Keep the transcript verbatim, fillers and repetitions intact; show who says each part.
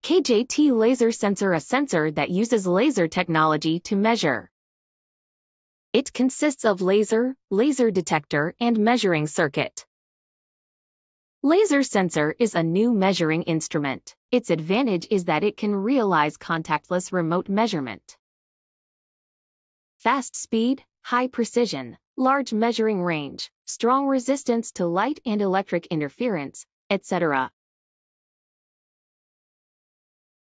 Speaker 1: K J T laser sensor, a sensor that uses laser technology to measure. It consists of laser, laser detector, and measuring circuit. Laser sensor is a new measuring instrument. Its advantage is that it can realize contactless remote measurement. Fast speed, high precision, large measuring range, strong resistance to light and electric interference, et cetera.